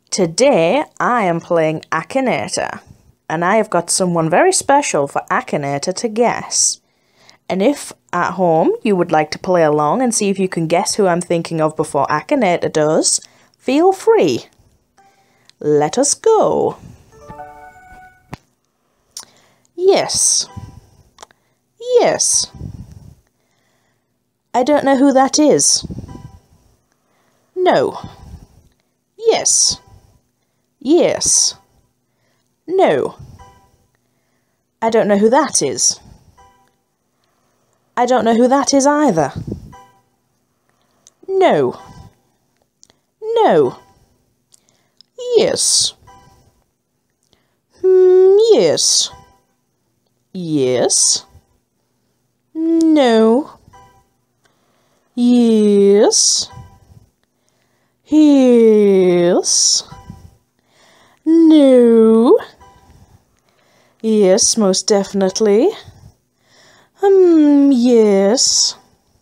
Today I am playing Akinator, and I have got someone very special for Akinator to guess. And if at home you would like to play along and see if you can guess who I'm thinking of before Akinator does, feel free. Let us go. Yes. Yes. I don't know who that is. No. Yes. Yes. No. I don't know who that is. I don't know who that is either. No. No. Yes. Yes. Yes. No. Yes. Yes. No. Yes, most definitely. Yes.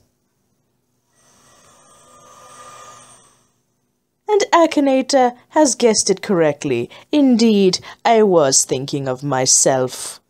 And Akinator has guessed it correctly. Indeed, I was thinking of myself.